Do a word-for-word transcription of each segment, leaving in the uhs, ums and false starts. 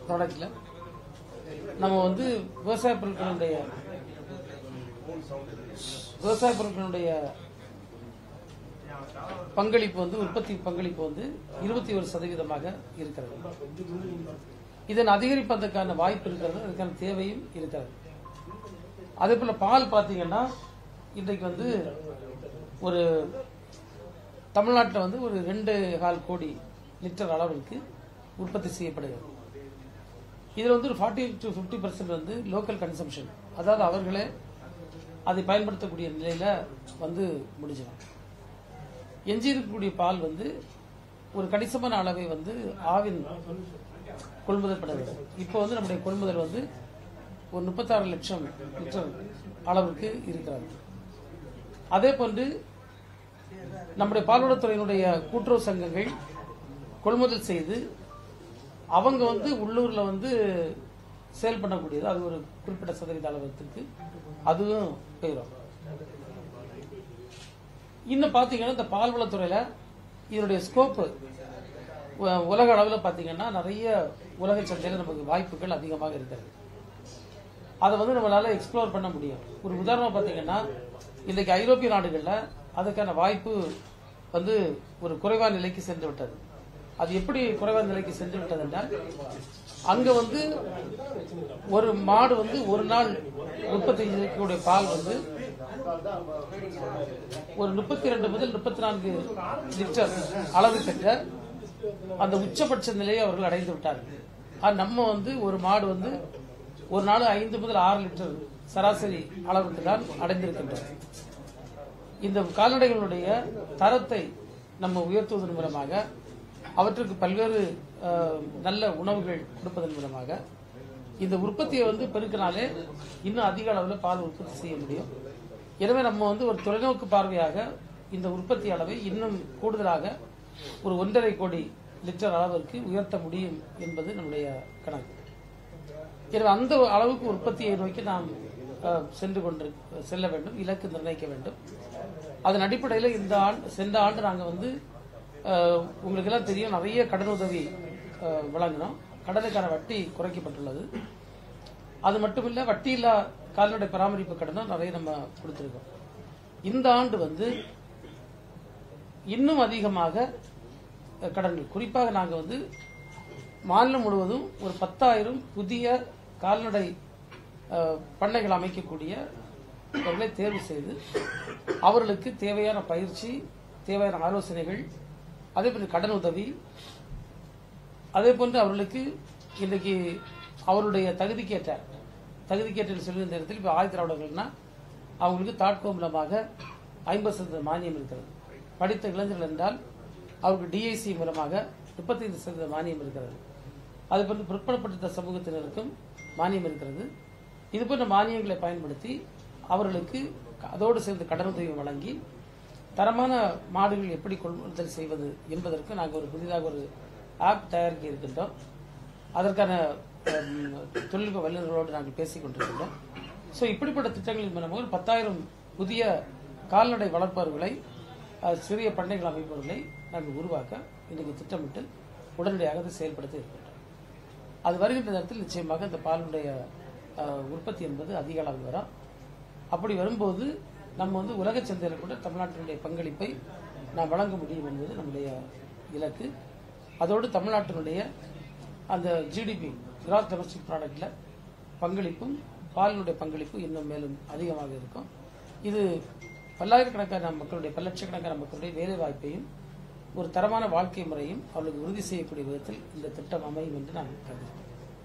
ப்ராடக்ட்ல நம்ம வந்து விவசாய பொருட்களுடைய விவசாய பொருட்களுடைய பங்களிப்பு வந்து உற்பத்தி பங்களிப்பு வந்து இருபத்தி ஒரு சதவீதமாக இருக்கிறது. இதன் அதிகரிப்பதற்கான வாய்ப்பு இருக்கிறது, அதுக்கான தேவையும் இருக்கிறது. அதே போல பால் பாத்தீங்கன்னா இன்றைக்கு வந்து ஒரு தமிழ்நாட்டில் வந்து ஒரு ரெண்டு கால் கோடி லிட்டர் அளவிற்கு உற்பத்தி செய்யப்படுகிறது. இதில் வந்து ஒரு ஃபார்ட்டி டு பிப்டி பர்சன்ட் வந்து லோக்கல் கன்சம்ஷன், அதாவது அவர்களே அதை பயன்படுத்தக்கூடிய நிலையில வந்து முடிஞ்சிடும். எஞ்சி இருக்கக்கூடிய பால் வந்து ஒரு கணிசமான அளவை வந்து ஆவின் கொள்முதல் படுகிறது. இப்போ வந்து நம்முடைய கொள்முதல் வந்து ஒரு முப்பத்தாறு லட்சம் லிட்டர் அளவுக்கு இருக்கிறது. அதே போன்று நம்முடைய பால்வளத்துறையினுடைய கூட்டுறவு சங்கங்கள் கொள்முதல் செய்து அவங்க வந்து உள்ளூர்ல வந்து சேல் பண்ணக்கூடியது, அது ஒரு குறிப்பிட்ட சதவீத அளவுக்கு அதுவும் போயிடும். இன்னும் பாத்தீங்கன்னா இந்த பால்வளத்துறையில இதனுடைய ஸ்கோப்பு உலக அளவில் பாத்தீங்கன்னா நிறைய உலக சந்தையில நமக்கு வாய்ப்புகள் அதிகமாக இருக்கிறது. அதை வந்து நம்மளால எக்ஸ்ப்ளோர் பண்ண முடியும். ஒரு உதாரணம் பாத்தீங்கன்னா இன்றைக்கு ஐரோப்பிய நாடுகள்ல அதுக்கான வாய்ப்பு வந்து ஒரு குறைவான நிலைக்கு சென்று விட்டது. அது எப்படி குறைவான நிலைக்கு சென்று விட்டது என்றால், அங்க வந்து ஒரு மாடு வந்து ஒரு நாள் உற்பத்தி செய்யக்கூடிய பால் வந்து ஒரு முப்பத்தி ரெண்டு முதல் முப்பத்தி நான்கு லிட்டர் அளவு பெற்ற அந்த உச்சபட்ச நிலையை அவர்கள் அடைந்து விட்டார்கள். நம்ம வந்து ஒரு மாடு வந்து ஒரு நாள் ஐந்து முதல் ஆறு லிட்டர் சராசரி அளவுக்கு தான் அடைந்திருக்கின்றோம். இந்த கால்நடைகளுடைய தரத்தை நம்ம உயர்த்துவதன் மூலமாக, அவற்றுக்கு பல்வேறு நல்ல உணவுகள் கொடுப்பதன் மூலமாக இந்த உற்பத்தியை வந்து பெருக்கினாலே இன்னும் அதிக அளவில் பால் உற்பத்தி செய்ய முடியும். எனவே நம்ம வந்து ஒரு தொலைநோக்கு பார்வையாக இந்த உற்பத்தி அளவை இன்னும் கூடுதலாக ஒரு ஒன்றரை கோடி லிட்டர் அளவிற்கு உயர்த்த முடியும் என்பது நம்முடைய கணக்கு. எனவே அந்த அளவுக்கு உற்பத்தியை நோக்கி நாம் சென்று கொண்டு செல்ல வேண்டும், இலக்கு நிர்ணயிக்க வேண்டும். அதன் அடிப்படையில் இந்த ஆண்டு சென்ற ஆண்டு நாங்கள் வந்து உங்களுக்கு எல்லாம் தெரியும், நிறைய கடன் உதவி வழங்கினோம். கடனுக்கான வட்டி குறைக்கப்பட்டுள்ளது. அது மட்டுமில்ல, வட்டியில்லா கால்நடை பராமரிப்பு கடனும் நிறைய நம்ம கொடுத்திருக்கோம். இந்த ஆண்டு வந்து இன்னும் அதிகமாக கடன்கள், குறிப்பாக நாங்கள் வந்து மாநிலம் முழுவதும் ஒரு பத்தாயிரம் புதிய கால்நடை பண்ணைகள் அமைக்கக்கூடிய அவர்களை தேர்வு செய்து அவர்களுக்கு தேவையான பயிற்சி, தேவையான ஆலோசனைகள், அதே போன்று கடன் உதவி, அதே போன்று அவர்களுக்கு இன்றைக்கு அவருடைய தகுதிக்கேற்ற தகுதிக்கேற்ற சொல்லுகிற நேரத்தில் இப்போ ஆயுத திராவிடர்கள்னா அவங்களுக்கு தாட்கோ மூலமாக ஐம்பது சதவீத மானியம் இருக்கிறது. படித்த இளைஞர்கள் என்றால் அவருக்கு டிஐசி மூலமாக முப்பத்தைந்து சதவீத மானியம் இருக்கிறது. அது போன்று பிற்படுத்தப்பட்ட சமூகத்தினருக்கும் மானியம் இருக்கிறது. இதுபோன்ற மானியங்களை பயன்படுத்தி அவர்களுக்கு அதோடு சேர்ந்து கடனுதவி வழங்கி தரமான மாடுகள் எப்படி கொள்முதல் செய்வது என்பதற்கு நாங்கள் ஒரு புதிதாக ஒரு ஆப் தயாரிக்க இருக்கின்றோம். அதற்கான தொழில்நுட்ப வல்லுநர்களோடு நாங்கள் பேசிக் கொண்டிருக்கின்றோம். ஸோ இப்படிப்பட்ட திட்டங்களின் மூலமாக ஒரு பத்தாயிரம் புதிய கால்நடை வளர்ப்பவர்களை, சிறிய பண்ணைகள் அமைப்பவர்களை நாங்கள் உருவாக்க இன்றைக்கு திட்டமிட்டு உடனடியாக அதை செயல்படுத்த இருக்கின்றோம். அது வருகின்ற நேரத்தில் நிச்சயமாக இந்த பாலுடைய உற்பத்தி என்பது அதிக அளவில் வரும். அப்படி வரும்போது நம்ம வந்து உலக சந்தையில் கூட தமிழ்நாட்டினுடைய பங்களிப்பை நாம் வழங்க முடியும் என்பது நம்முடைய இலக்கு. அதோடு தமிழ்நாட்டினுடைய அந்த ஜிடிபி கிராஸ் டொமஸ்டிக் ப்ராடக்ட்ல பங்களிப்பும் பாலினுடைய பங்களிப்பு இன்னும் மேலும் அதிகமாக இருக்கும். இது பல்லாயிரக்கணக்கான மக்களுடைய பல லட்சக்கணக்கான மக்களுடைய வேலை வாய்ப்பையும் ஒரு தரமான வாழ்க்கை முறையும் அவர்களுக்கு உறுதி செய்யக்கூடிய விதத்தில் இந்த திட்டம் அமையும் என்று நான் கருதுகிறேன்.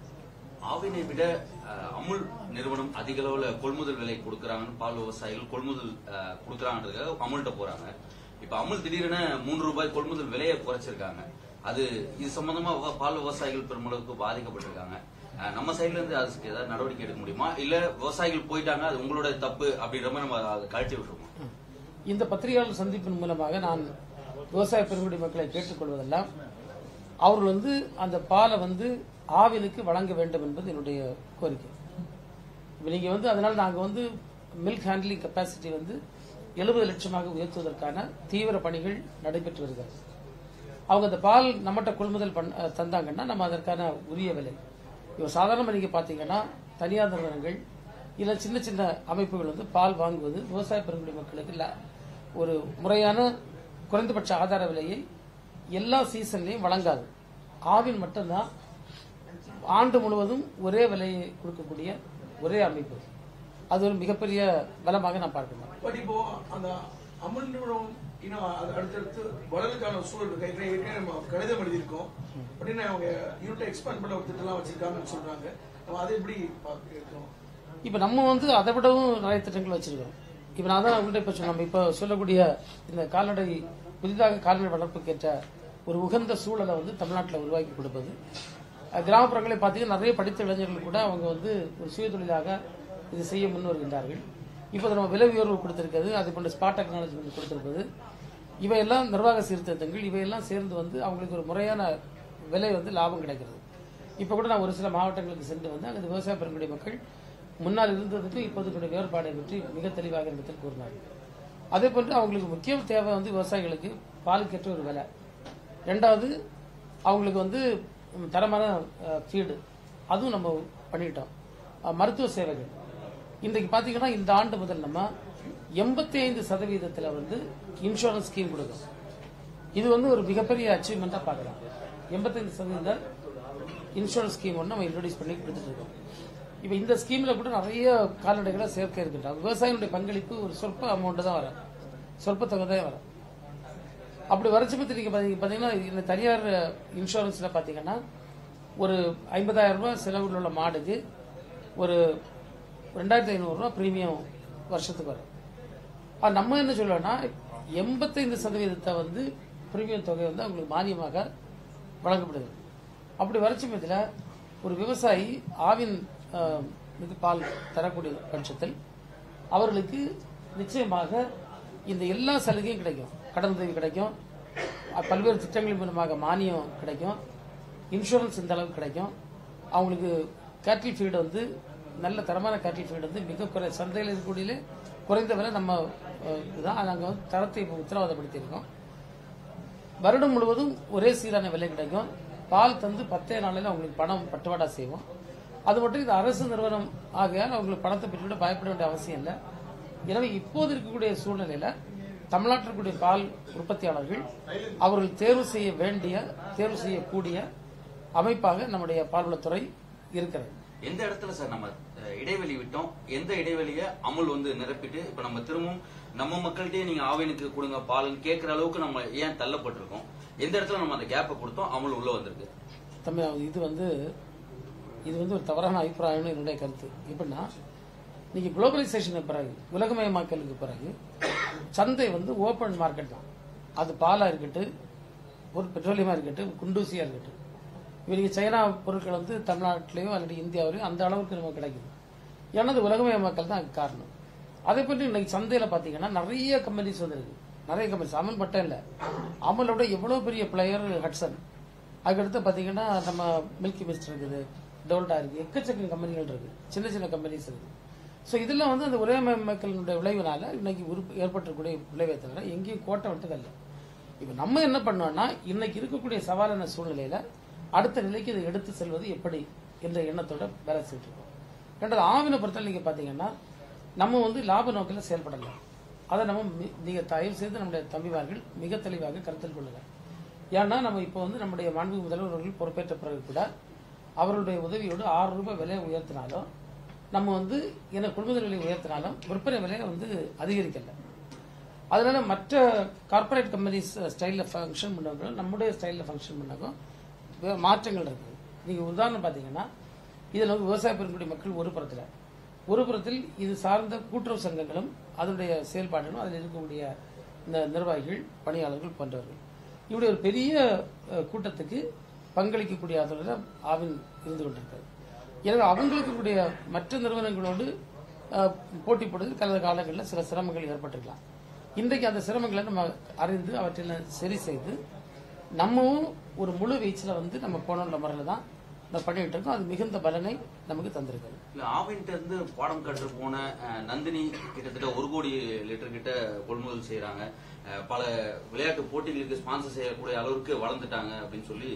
ஆவினை விட அமுல் நிறுவனம் அதிக அளவில் கொள்முதல் விலை கொடுக்கறாங்கன்னு பால் விவசாயிகள் கொள்முதல் கொடுக்கறாங்கன்றதுக்காக அமுல்கிட்ட போறாங்க. இப்ப அமுல் திடீரென மூன்று ரூபாய் கொள்முதல் விலையை குறைச்சிருக்காங்க. அது இது சம்பந்தமா பால் விவசாயிகள் பெருமளவுக்கு பாதிக்கப்பட்டிருக்காங்க. நம்ம சைட்ல இருந்து அதுக்கு ஏதாவது நடவடிக்கை எடுக்க முடியுமா, இல்ல விவசாயிகள் போயிட்டாங்க அது உங்களோட தப்பு அப்படின்ற மாதிரி நம்ம அதை கழட்டி விட்டுருவோம்? இந்த பத்திரிகையாளர் சந்திப்பின் மூலமாக நான் விவசாய பெருங்குடி மக்களை கேட்டுக்கொள்வதெல்லாம், அவர்கள் வந்து அந்த பாலை வந்து ஆவினுக்கு வழங்க வேண்டும் என்பது என்னுடைய கோரிக்கை. இப்ப நீங்க வந்து அதனால நாங்க வந்து மில்க் ஹேண்ட்லிங் கெப்பாசிட்டி வந்து எழுபது லட்சமாக உயர்த்துவதற்கான தீவிர பணிகள் நடைபெற்று வருகிறது. அவங்க அந்த பால் நம்மகிட்ட கொள்முதல் தந்தாங்கன்னா நம்ம அதற்கான உரிய விலை இப்போ சாதாரணமாக நீங்கள் பார்த்தீங்கன்னா தனியார் நிறுவனங்கள் இல்லை சின்ன சின்ன அமைப்புகள் வந்து பால் வாங்குவது விவசாய பெருங்குடி மக்களுக்கு இல்லை ஒரு முறையான குறைந்தபட்ச ஆதார விலையை எல்லா சீசன்லையும் வழங்காது. ஆவின் மட்டும்தான் ஆண்டு முழுவதும் ஒரே விலையை கொடுக்கக்கூடிய ஒரே அமைப்பு. அது ஒரு மிகப்பெரிய பலமாக நான் பார்க்கிறேன். பட் இப்போ அந்த அமுல் நிறுவனம் இன்னும் அடுத்தடுத்து வளர்றதுக்கான சூழல் இருக்கு. நம்ம கடிதம் எழுதியிருக்கோம் அப்படின்னு அவங்க யூனிட் எக்ஸ்பேண்ட் பண்ண ஒரு திட்டம்லாம் வச்சிருக்காங்கன்னு சொல்றாங்க. நம்ம அதை எப்படி பார்க்கிறோம்? இப்ப நம்ம வந்து அதை விடவும் நிறைய திட்டங்கள் வச்சிருக்கோம். இப்ப நான் தான் உங்கள்கிட்ட இப்ப நம்ம இப்ப சொல்லக்கூடிய இந்த கால்நடை புதிதாக கால்நடை வளர்ப்புக்கு ஏற்ற ஒரு உகந்த சூழலை வந்து தமிழ்நாட்டில் உருவாக்கி கொடுப்பது. கிராமப்புறங்களை பார்த்தீங்கன்னா நிறைய படித்த இளைஞர்கள் கூட அவங்க வந்து ஒரு சுய தொழிலாக இது செய்ய முன் வருகின்றார்கள். இப்போ நம்ம விலை உயர்வு கொடுத்திருக்கிறது, அது போன்ற ஸ்பாட் டெக்னாலஜி வந்து கொடுத்திருப்பது, இவையெல்லாம் நிர்வாக சீர்திருத்தங்கள், இவையெல்லாம் சேர்ந்து வந்து அவங்களுக்கு ஒரு முறையான விலை வந்து லாபம் கிடைக்கிறது. இப்போ கூட நான் ஒரு சில மாவட்டங்களுக்கு சென்று வந்து அங்கே விவசாய பெருங்குடி மக்கள் முன்னால் இருந்ததுக்கு இப்போதுக்குடைய வேறுபாடை பற்றி மிக தெளிவாக இடத்தில் கூறினார்கள். அதே போன்று அவங்களுக்கு முக்கிய தேவை வந்து விவசாயிகளுக்கு பாலுக்கேற்ற ஒரு விலை, ரெண்டாவது அவங்களுக்கு வந்து தரமான ஃபீடு, அதுவும் நம்ம பண்ணிட்டோம். மருத்துவ சேவைகள் இன்றைக்கு பார்த்தீங்கன்னா இந்த ஆண்டு முதல் நம்ம எண்பத்தி ஐந்து சதவீதத்தில் வந்து இன்சூரன்ஸ் ஸ்கீம் கொடுக்கும். இது வந்து ஒரு மிகப்பெரிய அச்சீவ்மெண்டா பார்க்கலாம். எண்பத்தைந்து சதவீதம் இன்சூரன்ஸ் ஸ்கீம் ஒன்று நம்ம இன்ட்ரோடியூஸ் பண்ணி கொடுத்துட்டு இருக்கோம். இப்போ இந்த ஸ்கீம்ல கூட நிறைய கால்நடைகளை சேர்க்க இருக்கின்றோம். விவசாயிகளுடைய பங்களிப்பு ஒரு சொற்ப அமௌண்ட் தான் வரும், சொற்ப தொகை தான் வரும். அப்படி வரைச்சப்பத்தி நீங்க பாத்தீங்கன்னா இந்த தனியார் இன்சூரன்ஸ்ல பாத்தீங்கன்னா ஒரு ஐம்பதாயிரம் ரூபாய் செலவில் உள்ள மாடுக்கு ஒரு ரெண்டாயிரத்தி ஐநூறு ரூபாய் பிரீமியம் வருஷத்துக்கு வரும். நம்ம என்ன சொல்லுவோம்னா எண்பத்தைந்து சதவீதத்தை வந்து பிரீமியம் தொகை வந்து அவங்களுக்கு மானியமாக வழங்கப்படுது. அப்படி வரைச்சப்பத்தில் ஒரு விவசாயி ஆவின் இது பால் தரக்கூடிய பட்சத்தில் அவர்களுக்கு நிச்சயமாக இந்த எல்லா சலுகையும் கிடைக்கும். கடன் உதவி கிடைக்கும், பல்வேறு திட்டங்கள் மூலமாக மானியம் கிடைக்கும், இன்சூரன்ஸ் இந்த அளவுக்கு கிடைக்கும். அவங்களுக்கு கேட்டில் ஃபீடு வந்து நல்ல தரமான கேட்டில் ஃபீடு வந்து மிக குறை சந்தையில் இருக்கக்கூடிய குறைந்த விலை நம்ம தான் நாங்கள் வந்து தரத்தை உத்தரவாதப்படுத்தியிருக்கோம். வருடம் முழுவதும் ஒரே சீரான விலை கிடைக்கும். பால் தந்து பத்தே நாளில் அவங்களுக்கு பணம் பட்டுவாடா செய்வோம். அது மட்டும் இது அரசு நிறுவனம் ஆகையால் அவங்களுக்கு பணத்தை பெற்றுவிட பயப்பட வேண்டிய அவசியம் இல்லை. எனவே இப்போது இருக்கக்கூடிய சூழ்நிலையில தமிழ்நாட்டில் இருக்கக்கூடிய பால் உற்பத்தியாளர்கள் அவர்கள் தேர்வு செய்ய வேண்டிய தேர்வு செய்யக்கூடிய அமைப்பாக நம்முடைய பால்வளத்துறை இருக்கிறது. எந்த இடத்துல சார் நம்ம இடைவெளி விட்டோம், எந்த இடைவெளியை அமுல் வந்து நிரப்பிட்டு இப்ப நம்ம திரும்பவும் நம்ம மக்கள்கிட்டயே நீங்க ஆவினுக்கு கொடுங்க பால் கேட்கிற அளவுக்கு நம்ம ஏன் தள்ளப்பட்டிருக்கோம்? எந்த இடத்துல நம்ம அந்த கேப்பை கொடுத்தோம் அமுல் உள்ள வந்திருக்கு? தம்பி, இது வந்து இது வந்து ஒரு தவறான அபிப்பிராயம்னு என்னுடைய கருத்து. எப்படின்னா இன்னைக்கு குளோபலைசேஷனுக்கு பிறகு, உலகமயமாக்கலுக்கு பிறகு சந்தை வந்து ஓபன் மார்க்கெட் தான். அது பாலா இருக்கட்டும், ஒரு பெட்ரோலியமா இருக்கட்டும், குண்டூசியா இருக்கட்டும், இவருக்கு சைனா பொருட்கள் வந்து தமிழ்நாட்டிலேயோ அல்லது இந்தியாவிலேயோ அந்த அளவுக்கு நமக்கு கிடைக்குது. ஏன்னா அது உலகமயமாக்கல் தான் காரணம். அதே போன்று இன்னைக்கு சந்தையில பாத்தீங்கன்னா நிறைய கம்பெனிஸ் வந்துருக்கு. நிறைய கம்பெனிஸ், அமுல் மட்டும் இல்ல, அமுலோட எவ்வளவு பெரிய பிளேயர் ஹட்சன், அதுக்கடுத்து பாத்தீங்கன்னா நம்ம மில்கி மிஸ்ட் இருக்குது, டோல்டா இருக்கு, எக்கச்சக்க கம்பெனிகள் இருக்கு, சின்ன சின்ன கம்பெனிஸ் இருக்கு. ஸோ இதெல்லாம் வந்து அந்த உலகமயமாக்கலினுடைய விளைவினால இன்னைக்கு ஏற்பட்டிருக்கூடிய விளைவை தவிர எங்கேயும் கோட்டை விட்டதில்ல. இப்ப நம்ம என்ன பண்ணோம்னா இன்னைக்கு இருக்கக்கூடிய சவாலான சூழ்நிலையில அடுத்த நிலைக்கு இதை எடுத்து செல்வது எப்படி என்ற எண்ணத்தோட வேலை செஞ்சுட்டு இருக்கோம். ரெண்டாவது ஆவினை பொறுத்தவரை நீங்க பாத்தீங்கன்னா நம்ம வந்து லாப நோக்கில செயல்படலாம். அதை நம்ம நீங்க தயவு செய்து நம்முடைய தம்பிமார்கள் மிக தெளிவாக கருத்தில் கொள்ளுங்க. ஏன்னா நம்ம இப்போ வந்து நம்முடைய மாண்பு முதல்வர்கள் பொறுப்பேற்ற பிறகு கூட அவர்களுடைய உதவியோடு ஆறு ரூபாய் விலையை உயர்த்தினாலும் நம்ம வந்து என்ன கொள்முதல் விலையை உயர்த்தினாலும் விற்பனை விலையை வந்து அதிகரிக்கல. அதனால மற்ற கார்பரேட் கம்பெனிஸ் ஸ்டைலில் ஃபங்க்ஷன் பண்ணவங்களும் நம்முடைய ஸ்டைலில் ஃபங்க்ஷன் பண்ணவும் மாற்றங்கள் இருக்குது. நீங்க உதாரணம் பார்த்தீங்கன்னா இதில் வந்து விவசாய பெருங்குடி மக்கள் ஒரு புறத்தில் ஒரு புறத்தில் இது சார்ந்த கூட்டுறவு சங்கங்களும் அதனுடைய செயல்பாடுகளும் அதில் இருக்கக்கூடிய இந்த நிர்வாகிகள், பணியாளர்கள் போன்றவர்கள் இப்படி ஒரு பெரிய கூட்டத்துக்கு பங்களிக்கக்கூடிய அதோட ஆவின் இருந்து கொண்டிருக்கிறது. எனவே அவங்களுக்கு கூடிய மற்ற நிறுவனங்களோடு போட்டி போடுவது கடந்த காலங்களில் சில சிரமங்கள் ஏற்பட்டிருக்கலாம். இன்றைக்கு அந்த சிரமங்களை நம்ம அறிந்து அவற்றில் சரி செய்து நம்மவும் ஒரு முழு வீச்சில் வந்து நம்ம போன முறையில் தான் பண்ணிட்டு இருக்கோம். அது மிகுந்த பலனை நமக்கு தந்திருக்கு. ஆவின்ட்டு இருந்து பாடம் கற்று போன நந்தினி கிட்டத்தட்ட ஒரு கோடி லிட்டர் கிட்ட கொள்முதல் செய்யறாங்க. பல விளையாட்டு போட்டிகளுக்கு ஸ்பான்சர் செய்யக்கூடிய அளவுக்கு வளர்ந்துட்டாங்க அப்படின்னு சொல்லி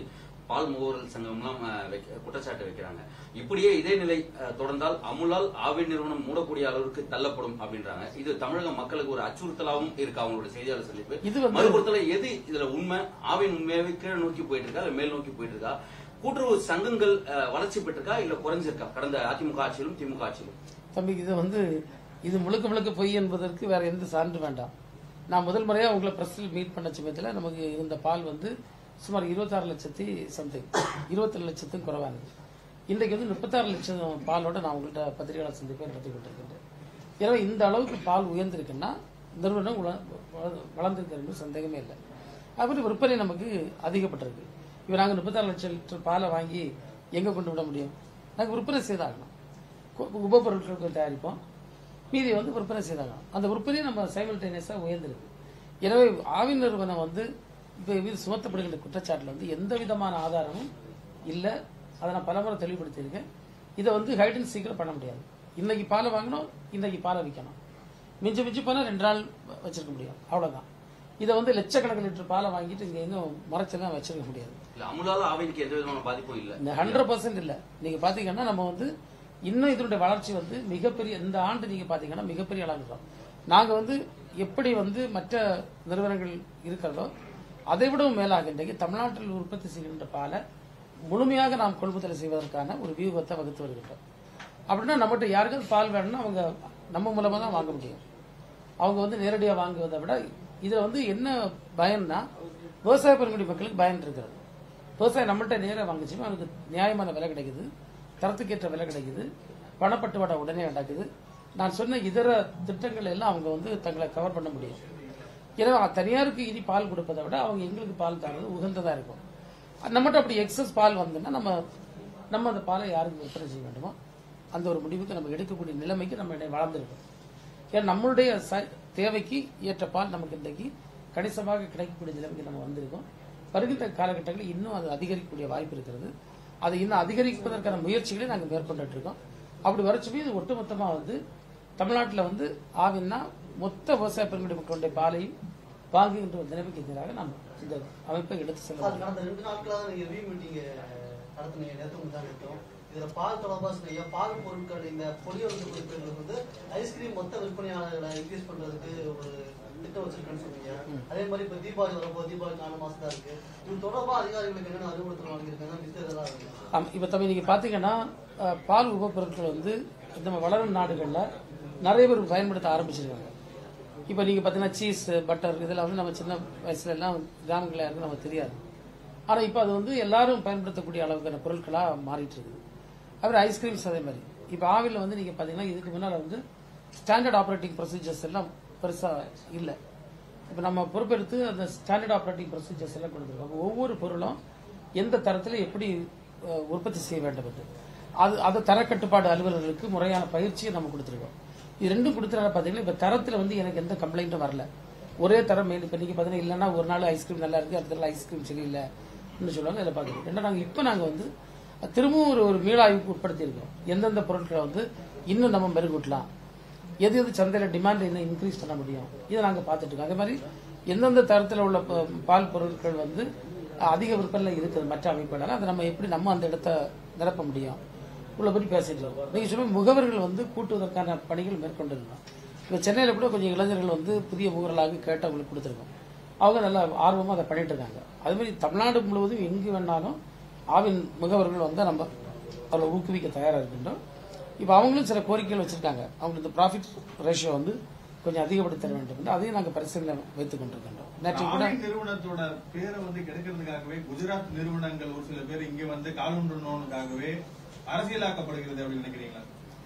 பால் முகவர்கள் சங்கம்லாம் அஹ், வைக்க- குற்றச்சாட்டு வைக்கிறாங்க. இப்படியே இதே நிலை அஹ், தொடர்ந்தால் அமுலால் ஆவின் நிறுவனம் மூடக்கூடிய அளவுக்கு தள்ளப்படும் அப்படின்றாங்க. இது தமிழக மக்களுக்கு ஒரு அச்சுறுத்தலாகவும் இருக்கு அவங்களோட செய்தியாளர் சந்திப்பு. இது வந்து- மறுபுறத்துல எது இதுல உண்மை? ஆவின் உண்மையாவே கீழே நோக்கி போயிட்டு இருக்கா இல்ல மேல் நோக்கி போயிட்டு இருக்கா? கூட்டுறவு சங்கங்கள் அஹ், வளர்ச்சி பெற்றிருக்கா இல்ல குறைஞ்சிருக்கா கடந்த அதிமுக ஆட்சியிலும் திமுக ஆட்சியிலும்? தம்பி, இது வந்து இது முழுக்க முழுக்க பொய் என்பதற்கு வேற எந்த சான்று வேண்டாம். நான் முதல் முறையா உங்களை பிரஸ்ல மீட் பண்ண சமயத்தில் நமக்கு இருந்த பால் வந்து சுமார் இருபத்தாறு லட்சத்தி சம்திங் இருபத்தேழு லட்சத்துக்கும் குறைவானது. இன்றைக்கு வந்து முப்பத்தாறு லட்சம் பாலோட நான் உங்கள்கிட்ட பத்திரிகையாளர் சந்திப்பை நடத்தி கொண்டிருக்கின்றேன். எனவே இந்த அளவுக்கு பால் உயர்ந்திருக்குன்னா நிறுவனம் உல- வள- வளர்ந்திருக்கிறது சந்தேகமே இல்லை. அப்படி விற்பனை நமக்கு அதிகப்பட்டிருக்கு. இப்போ நாங்கள் முப்பத்தாறு லட்சம் லிட்டர் பாலை வாங்கி எங்க கொண்டு விட முடியும்? நாங்கள் விற்பனை செய்தாகணும். கு- உபபொருட்களுக்கு தயாரிப்போம், மீதி வந்து விற்பனை செய்தாகணும். அந்த விற்பனையை நம்ம சைமல்டேனியஸாக உயர்ந்திருக்கு. எனவே ஆவின் நிறுவனம் வந்து இப்போ இது சுமத்தப்படுகின்ற குற்றச்சாட்டில் வந்து எந்த விதமான ஆதாரமும் இல்லை. அதை நான் பலமுறை தெளிவுபடுத்தியிருக்கேன். இதை வந்து ஹைட் அண்ட் சீக்கிரம் பண்ண முடியாது. இன்னைக்கு பாலை வாங்கணும், இன்னைக்கு பாலை விற்கணும். மிஞ்சி மிஞ்சி போனால் ரெண்டு நாள் வச்சிருக்க முடியும், அவ்வளவுதான். இதை வந்து லட்சக்கணக்கில் லிட்டர் பாலை வாங்கிட்டு இங்க எங்கும் மறைச்செல்லாம் வச்சிருக்க முடியாது. இல்ல அமுலால ஆவினுக்கு எந்த விதமான பாதிப்பும் இல்ல. இந்த ஹண்ட்ரட் பர்சன்ட் இல்ல. நீங்க பாத்தீங்கன்னா நம்ம வந்து இன்னும் இதனுடைய வளர்ச்சி வந்து மிகப்பெரிய, இந்த ஆண்டு நீங்க பாத்தீங்கன்னா மிகப்பெரிய அளவுதான். நாங்க வந்து எப்படி வந்து மற்ற நிறுவனங்கள் இருக்கிறதோ அதை விடவும் மேலாக இன்றைக்கு தமிழ்நாட்டில் உற்பத்தி செய்கின்ற பாலை முழுமையாக நாம் கொள்முதல் செய்வதற்கான ஒரு வியூகத்தை வகுத்து வருகின்றோம். அப்படின்னா நம்மகிட்ட யாருக்காவது பால் வேணும்னா அவங்க நம்ம மூலமா தான் வாங்க முடியும். அவங்க வந்து நேரடியாக வாங்குவதை விட இதுல வந்து என்ன பயன்னா விவசாய பெருங்குடி மக்களுக்கு பயன் இருக்கிறது. விவசாயம் நம்மள்கிட்ட நேராக வாங்கிச்சுமே அவனுக்கு நியாயமான விலை கிடைக்குது, தரத்துக்கேற்ற விலை கிடைக்குது, பணப்பட்டுவாடா உடனே நடக்குது. நான் சொன்ன இதர திட்டங்கள் எல்லாம் அவங்க வந்து தங்களை கவர் பண்ண முடியும். ஏன்னா தனியாருக்கு இனி பால் கொடுப்பதை விட அவங்க எங்களுக்கு பால் தரது உகந்ததா இருக்கும். நம்மகிட்ட அப்படி எக்ஸஸ் பால் வந்ததுன்னா நம்ம நம்ம அந்த பாலை யாருக்கு விற்பனை செய்ய வேண்டுமோ அந்த ஒரு முடிவுக்கு நம்ம எடுக்கக்கூடிய நிலைமைக்கு நம்ம இடையே வளர்ந்துருக்கோம். ஏன்னா நம்மளுடைய ச- தேவைக்கு ஏற்ற பால் நமக்கு இன்றைக்கு கணிசமாக கிடைக்கக்கூடிய நிலைமைக்கு நம்ம வந்திருக்கோம். வருகின்ற காலகட்டங்களில் இன்னும் அது அதிகரிக்கக்கூடிய வாய்ப்பு இருக்கிறது. அதை இன்னும் அதிகரிப்பதற்கான முயற்சிகளை நாங்கள் மேற்கொண்டுட்டு இருக்கோம். அப்படி வரச்சுமே இது ஒட்டுமொத்தமா வந்து தமிழ்நாட்டில் வந்து ஆவின்னா மொத்த விவசாய பெருங்குடி மக்களுடைய பாலையும் வாங்குகின்ற ஒரு நிலைமைக்கு எதிராக நாம் இந்த அமைப்பை எடுத்து செல்ல சார், கடந்த ரெண்டு நாட்களாக நீங்க ரிவ்யூ மீட்டிங் நடத்துனீங்க, நேற்று முன்னாடி நேற்றும். இதுல பால் தொடர்பா சொன்னீங்க. பால் பொருட்கள் இந்த பொடியொழுங்கு குறிப்பிடுறது வந்து ஐஸ்கிரீம் மொத்த விற்பனையாளர்களை இன்க்ரீஸ் பண்றதுக்கு ஒரு திட்டம் வச்சிருக்கேன்னு சொன்னீங்க. அதே மாதிரி இப்ப தீபாவளி வரப்போ, தீபாவளி நாலு மாசம் தான் இருக்கு. இது தொடர்பா அதிகாரிகளுக்கு என்னென்ன அறிவுறுத்தல் வாங்கியிருக்காங்க, மித்த இதெல்லாம் இருக்கு. ஆமா, இப்ப தம்பி நீங்க பாத்தீங்கன்னா அஹ், பால் உபப்பொருட்கள் வந்து நம்ம வளரும் நாடுகள்ல நிறைய பேர் பயன்படுத்த ஆரம்பிச்சிருக்காங்க. இப்ப நீங்க பாத்தீங்கன்னா சீஸ், பட்டர் இதெல்லாம் வந்து நம்ம சின்ன வயசுல எல்லாம் கிராமங்கள்ல இருக்கு நமக்கு தெரியாது. ஆனா இப்ப அது வந்து எல்லாரும் பயன்படுத்தக்கூடிய அளவுக்கான பொருட்களா மாறிட்டு இருக்குது. அப்புறம் ஐஸ்கிரீம்ஸ் அதே மாதிரி. இப்ப ஆவில வந்து நீங்க பாத்தீங்கன்னா இதுக்கு முன்னால வந்து ஸ்டாண்டர்ட் ஆபரேட்டிங் ப்ரொசீஜர்ஸ் எல்லாம் பெருசா இல்ல. இப்ப நம்ம பொறுப்பெடுத்து அந்த ஸ்டாண்டர்ட் ஆபரேட்டிங் ப்ரொசீஜர்ஸ் எல்லாம் கொடுத்துருக்கோம். ஒவ்வொரு பொருளும் எந்த தரத்துல எப்படி அஹ், உற்பத்தி செய்ய வேண்டும் என்று அது அது தரக்கட்டுப்பாடு அலுவலர்களுக்கு முறையான பயிற்சியை நம்ம கொடுத்துருக்கோம். இது ரெண்டும் கொடுத்தனால பாத்தீங்கன்னா இப்ப தரத்துல வந்து எனக்கு எந்த கம்ப்ளைண்ட்டும் வரல. ஒரே தரம் மெயின். இப்ப நீங்க பாத்தீங்கன்னா இல்லைன்னா ஒரு நாள் ஐஸ்கிரீம் நல்லா இருக்கு, அடுத்த நாள் ஐஸ்கிரீம் சரியில்லை சொல்லுவாங்க. இதில் பாக்குறோம். ரெண்டா நாங்க இப்ப நாங்க வந்து திரும்பவும் ஒரு ஒரு மீளாய்வுக்கு உட்படுத்தி இருக்கோம். எந்தெந்த பொருட்களை வந்து இன்னும் நம்ம மெருகூட்டலாம், எது எது சந்தையில டிமாண்ட் இன்னும் இன்க்ரீஸ் பண்ண முடியும், இதை நாங்க பார்த்துட்டு இருக்கோம். அதே மாதிரி எந்தெந்த தரத்தில் உள்ள ப- பால் பொருட்கள் வந்து அதிக விற்பனை இருக்குது மற்ற அமைப்புகளால் அதை நம்ம எப்படி நம்ம அந்த இடத்த நிரப்ப முடியும் உள்ளபடி பேசிட்டு இருக்கோம். நீங்க சொன்ன முகவர்கள் வந்து கூட்டுவதற்கான பணிகள் மேற்கொண்டிருந்தோம். இப்ப சென்னையில கூட கொஞ்சம் இளைஞர்கள் வந்து புதிய முகவர்களாக கேட்டு அவங்களுக்கு கொடுத்துருக்கோம். அவங்க நல்லா ஆர்வமா அதை பண்ணிட்டு இருக்காங்க. அதே மாதிரி தமிழ்நாடு முழுவதும் எங்கு வேணாலும் ஆவின் முகவர்கள் வந்து நம்ம அவங்களை ஊக்குவிக்க தயாரா இருக்கின்றோம். இப்ப அவங்களும் சில கோரிக்கைகள் வச்சிருக்காங்க. அவங்களுக்கு இந்த ப்ராஃபிட் ரேஷியோ வந்து கொஞ்சம் அதிகப்படுத்தி தர வேண்டும் என்று அதையும் நாங்கள் பரிசீலனை வைத்துக் கொண்டிருக்கின்றோம். நேற்று கூட ஆவின் நிறுவனத்தோட பேரை வந்து கெடுக்கிறதுக்காகவே குஜராத் நிறுவனங்கள் ஒரு சில பேர் இங்க வந்து காலூன்றணுக்காகவே அரசியலாக்கப்படுகிறது அப்படின்னு நினைக்கிறீங்களா?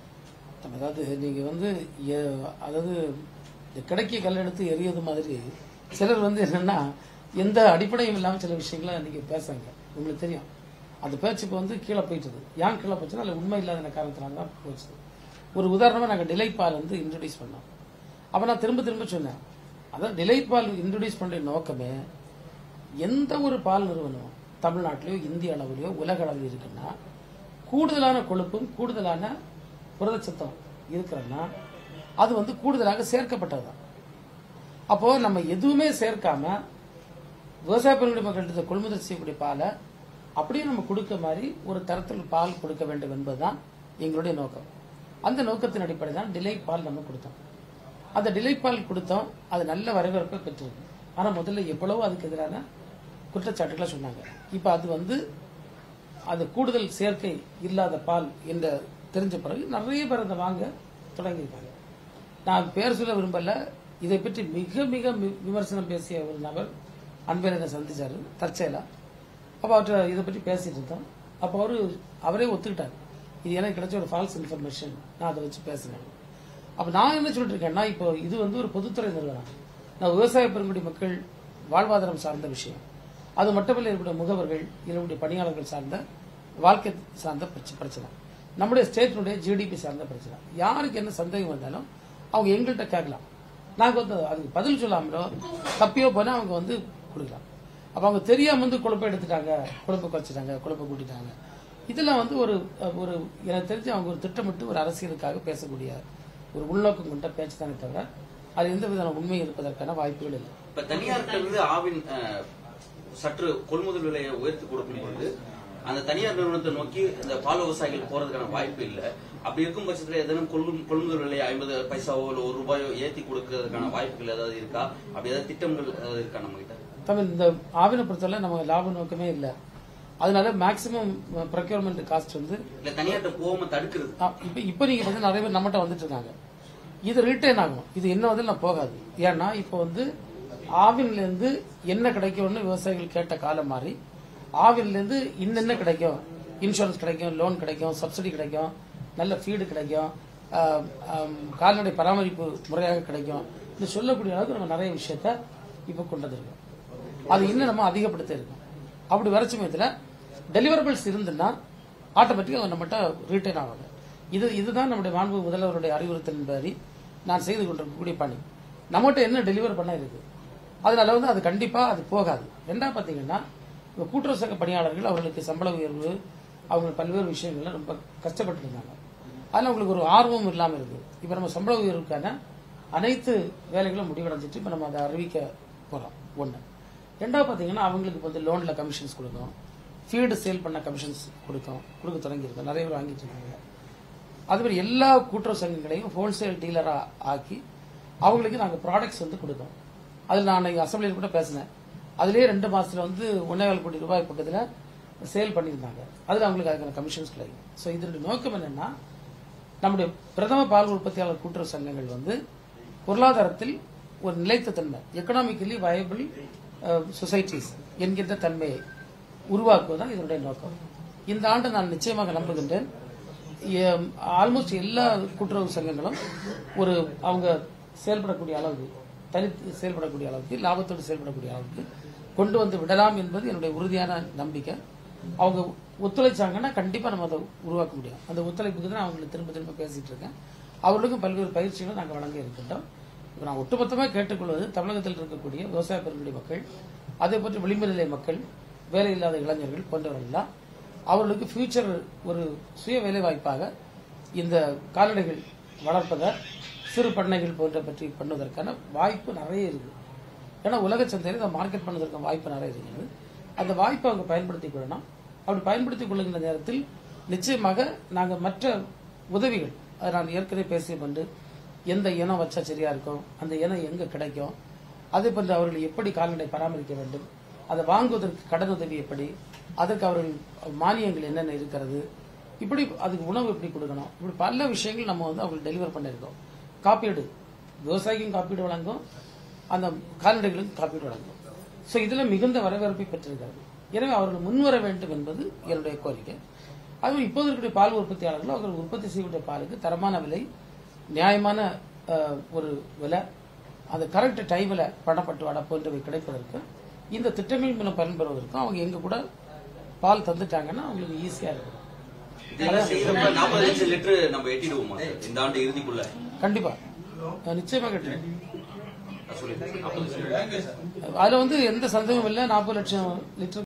அதாவது நீங்க வந்து எ- அதாவது இந்த கிடைக்க கல் எடுத்து எரியது மாதிரி சிலர் வந்து என்னன்னா எந்த அடிப்படையும் இல்லாம சில விஷயங்களை நீங்க பேசுறாங்க. உங்களுக்கு தெரியும் அந்த பேச்சுக்கு வந்து கீழே போயிட்டது. ஏன் கீழே போச்சுன்னா அதுல உண்மை இல்லாத காரணத்தினால தான் போச்சு. ஒரு உதாரணமா நாங்க டிலைப்பால் வந்து இன்ட்ரோடியூஸ் பண்ணோம். அப்ப நான் திரும்ப திரும்ப சொன்னேன், அதான் டிலைப்பால் இன்ட்ரோடியூஸ் பண்ற நோக்கமே எந்த ஒரு பால் நிறுவனம் தமிழ்நாட்டிலயோ இந்திய அளவிலயோ உலக அளவில் இருக்குன்னா கூடுதலான கொழுப்பும் கூடுதலான புரதச்சத்தம் இருக்கிறன்னா அது வந்து கூடுதலாக சேர்க்கப்பட்டதுதான். அப்போ நம்ம எதுவுமே சேர்க்காம விவசாய பெருங்குடி மக்கள்கிட்ட கொள்முதல் செய்யக்கூடிய பாலை அப்படியே நம்ம கொடுக்க மாதிரி ஒரு தரத்தில் பால் கொடுக்க வேண்டும் என்பதுதான் எங்களுடைய நோக்கம். அந்த நோக்கத்தின் அடிப்படையில் தான் டிலை பால் நம்ம கொடுத்தோம். அந்த டிலை பால் கொடுத்தோம், அது நல்ல வரவேற்பை பெற்றிருக்கு. ஆனா முதல்ல எவ்வளவோ அதுக்கு எதிரான குற்றச்சாட்டுகளை சொன்னாங்க. இப்ப அது வந்து அது கூடுதல் சேர்க்கை இல்லாத பால் என்ற தெரிஞ்ச பிறகு நிறைய பேர் அதை வாங்க தொடங்கியிருக்காங்க. நான் பேர் சொல்ல விரும்பல, இதை பற்றி மிக மிக விமர்சனம் பேசிய ஒரு நபர் அன்பரை சந்திச்சாரு தற்செயலா. அப்ப அவர்கிட்ட இதை பற்றி பேசிட்டு இருந்தோம். அப்ப அவரு அவரே ஒத்துக்கிட்டாரு, இது எனக்கு கிடைச்ச ஒரு ஃபால்ஸ் இன்ஃபர்மேஷன், நான் அதை வச்சு பேசினேன். அப்ப நான் என்ன சொல்லிட்டு இருக்கேன்னா, இப்போ இது வந்து ஒரு பொதுத்துறை நிறுவனம், நான் விவசாய பெருங்குடி மக்கள் வாழ்வாதாரம் சார்ந்த விஷயம், அது மட்டுமல்ல இருக்கக்கூடிய முகவர்கள், இதனுடைய பணியாளர்கள் சார்ந்த வாழ்க்கை சார்ந்த பிரச்சனை, நம்முடைய ஸ்டேட்டினுடைய ஜிடிபி சார்ந்த பிரச்சனை. யாருக்கு என்ன சந்தேகம் வந்தாலும் அவங்க எங்கள்கிட்ட கேட்கலாம். நாங்க வந்து அதுக்கு பதில் சொல்லாமலோ தப்பியோ போனா அவங்க வந்து கொடுக்கலாம். அப்ப அவங்க தெரியாம வந்து குழப்ப எடுத்துட்டாங்க, குழப்ப குறைச்சிட்டாங்க, குழப்ப கூட்டிட்டாங்க. இதெல்லாம் வந்து ஒரு ஒரு எனக்கு தெரிஞ்சு அவங்க ஒரு திட்டமிட்டு ஒரு அரசியலுக்காக பேசக்கூடிய ஒரு உள்நோக்கம் கொண்ட பேச்சு தானே தவிர அது எந்த விதமான உண்மை இருப்பதற்கான வாய்ப்புகள் இல்லை. இப்ப தனியார் ஆவின் சற்று கொள்முதல் விலையை உயர்த்தி கொடுக்கும் பொழுது அந்த தனியார் நிறுவனத்தை நோக்கி இந்த பால் விவசாயிகள் போறதுக்கான வாய்ப்பு இல்லை. அப்படி இருக்கும் பட்சத்தில் எதனும் கொள்முதல் விலையை ஐம்பது பைசாவோ இல்லை ஒரு ரூபாயோ ஏற்றி கொடுக்கறதுக்கான வாய்ப்புகள் ஏதாவது இருக்கா? அப்படி ஏதாவது திட்டங்கள் ஏதாவது இருக்கா நம்ம கிட்ட? தமிழ் இந்த ஆவினை பொறுத்தவரை நம்ம லாப நோக்கமே இல்லை. அதனால மேக்சிமம் ப்ரொக்யூர்மெண்ட் காஸ்ட் வந்து இல்ல தனியார்ட்ட போகாம தடுக்கிறது. இப்ப இப்ப நீங்க வந்து நிறைய பேர் நம்மகிட்ட வந்துட்டு இருக்காங்க. இது ரிட்டர்ன் ஆகும், இது என்ன வந்து நான் போகாது. ஏன்னா இப்ப வந்து ஆவின்ல இருந்து என்ன கிடைக்கும்னு விவசாயிகள் கேட்ட காலம் மாறி ஆவின்ல இருந்து இன்னென்ன கிடைக்கும், இன்சூரன்ஸ் கிடைக்கும், லோன் கிடைக்கும், சப்சிடி கிடைக்கும், நல்ல ஃபீடு கிடைக்கும், கால்நடை பராமரிப்பு முறையாக கிடைக்கும், இது சொல்லக்கூடிய அளவுக்கு நம்ம நிறைய விஷயத்த இப்ப கொண்டு வந்திருக்கோம். அது இன்னும் நம்ம அதிகப்படுத்த இருக்கோம். அப்படி வர சமயத்தில் டெலிவரபிள்ஸ் இருந்துன்னா ஆட்டோமேட்டிக்காக நம்மகிட்ட ரீட்டைன் ஆவாங்க. இது இதுதான் நம்முடைய மாண்பு முதல்வருடைய அறிவுறுத்தலின்படி நான் செய்து கொண்டிருக்கக்கூடிய பணி. நம்மகிட்ட என்ன டெலிவர் பண்ண இருக்கு, அதனால வந்து அது கண்டிப்பா அது போகாது. ரெண்டா பாத்தீங்கன்னா கூட்டுறவு சங்க பணியாளர்கள் அவர்களுக்கு சம்பள உயர்வு, அவங்க பல்வேறு விஷயங்கள்ல ரொம்ப கஷ்டப்பட்டு இருந்தாங்க. அதனால அவங்களுக்கு ஒரு ஆர்வம் இல்லாம இருக்கு. இப்ப நம்ம சம்பள உயர்வுக்கான அனைத்து வேலைகளும் முடிவடைஞ்சிட்டு இப்ப நம்ம அதை அறிவிக்க போறோம். ஒண்ணு. ரெண்டாவது பாத்தீங்கன்னா அவங்களுக்கு வந்து லோன்ல கமிஷன்ஸ் கொடுக்கும், ஃபீல்டு சேல் பண்ண கமிஷன்ஸ் கொடுக்கும், கொடுக்க தொடங்கியிருக்கோம், நிறைய பேர் வாங்கிட்டு இருக்காங்க. அது மாதிரி எல்லா கூட்டுறவு சங்கங்களையும் ஹோல்சேல் டீலரா ஆக்கி அவங்களுக்கு நாங்கள் ப்ராடக்ட்ஸ் வந்து கொடுத்தோம். அதில் நான் அசம்பிளியில் கூட பேசினேன். அதுலேயே ரெண்டு மாசத்துல வந்து ஒன்னேகால் கோடி ரூபாய் பக்கத்தில் சேல் பண்ணியிருந்தாங்க. அதில் அவங்களுக்கு அதுக்கான கமிஷன்ஸ் கிடைக்கும். ஸோ இதனுடைய நோக்கம் என்னன்னா, நம்முடைய பிரதம பால் உற்பத்தியாளர் கூட்டுறவு சங்கங்கள் வந்து பொருளாதாரத்தில் ஒரு நிலைத்த தன்மை, எக்கனாமிக்கலி வயபிள் சொசைட்டிஸ் என்கின்ற தன்மையை உருவாக்குவதுதான் இதனுடைய நோக்கம். இந்த ஆண்டு நான் நிச்சயமாக நம்புகின்றேன், ஆல்மோஸ்ட் எல்லா கூட்டுறவு சங்கங்களும் ஒரு அவங்க செயல்படக்கூடிய அளவுக்கு, தனித்து செயல்படக்கூடிய அளவுக்கு, லாபத்தோடு செயல்படக்கூடிய அளவுக்கு கொண்டு வந்து விடலாம் என்பது என்னுடைய உறுதியான நம்பிக்கை. அவங்க ஒத்துழைச்சாங்கன்னா கண்டிப்பா நம்ம அதை உருவாக்க முடியும். அந்த ஒத்துழைப்புக்கு தான் அவங்களுக்கு திரும்ப திரும்ப பேசிட்டு இருக்கேன். அவர்களுக்கும் பல்வேறு பயிற்சிகளை நாங்கள் வழங்க இருக்கின்றோம். இப்ப நான் ஒட்டுமொத்தமாக கேட்டுக்கொள்வது, தமிழகத்தில் இருக்கக்கூடிய விவசாய பெருங்குடி மக்கள், அதே போன்று விளிம்பு நிலை மக்கள், வேலை இல்லாத இளைஞர்கள் போன்றவர்கள்லாம் அவர்களுக்கு ஃபியூச்சர் ஒரு சுய வேலை வாய்ப்பாக இந்த கால்நடைகள் வளர்ப்பதை, சிறு பண்ணைகள் போன்ற பற்றி பண்ணுவதற்கான வாய்ப்பு நிறைய இருக்கு. ஏன்னா உலக சந்தையில் இதை மார்க்கெட் பண்ணுவதற்கான வாய்ப்பு நிறைய இருக்கிறது. அந்த வாய்ப்பை அவங்க பயன்படுத்திக் கொள்ளணும். அப்படி பயன்படுத்திக் கொள்ளுகின்ற நேரத்தில் நிச்சயமாக நாங்கள் மற்ற உதவிகள், அதை நான் ஏற்கனவே பேசிய கொண்டு எந்த இனம் வச்சா சரியா இருக்கும், அந்த இனம் எங்க கிடைக்கும், அதே போன்று அவர்கள் எப்படி கால்நடை பராமரிக்க வேண்டும், அதை வாங்குவதற்கு கடன் உதவி எப்படி, அதற்கு அவர்கள் மானியங்கள் என்னென்ன இருக்கிறது, இப்படி அதுக்கு உணவு எப்படி கொடுக்கணும், இப்படி பல விஷயங்கள் நம்ம வந்து அவங்களுக்கு டெலிவர் பண்ணியிருக்கோம். காப்பீடு, விவசாயிக்கும் காப்பீடு வழங்கும், அந்த கால்நடைகளுக்கும் காப்பீடு வழங்கும். ஸோ இதுல மிகுந்த வரவேற்பை பெற்றிருக்கிறது. எனவே அவர்கள் முன்வர வேண்டும் என்பது என்னுடைய கோரிக்கை. அதுவும் இப்போது இருக்கக்கூடிய பால் உற்பத்தியாளர்கள் அவர்கள் உற்பத்தி செய்யக்கூடிய பாலுக்கு தரமான விலை, நியாயமான ஒரு விலை, அது கரெக்ட் டைம்ல பணப்பட்டுவாடா போன்றவை கிடைப்பதற்கு, இந்த திட்டங்கள் மூலம் பயன்பெறுவதற்கும் அவங்க எங்க கூட பால் தந்துட்டாங்கன்னா அவங்களுக்கு ஈஸியா இருக்கும். கண்டிப்பா நிச்சயமா கேட்டேன். அதுல வந்து எந்த சந்தேகமும் இல்லை. நாற்பது லட்சம் லிட்டர்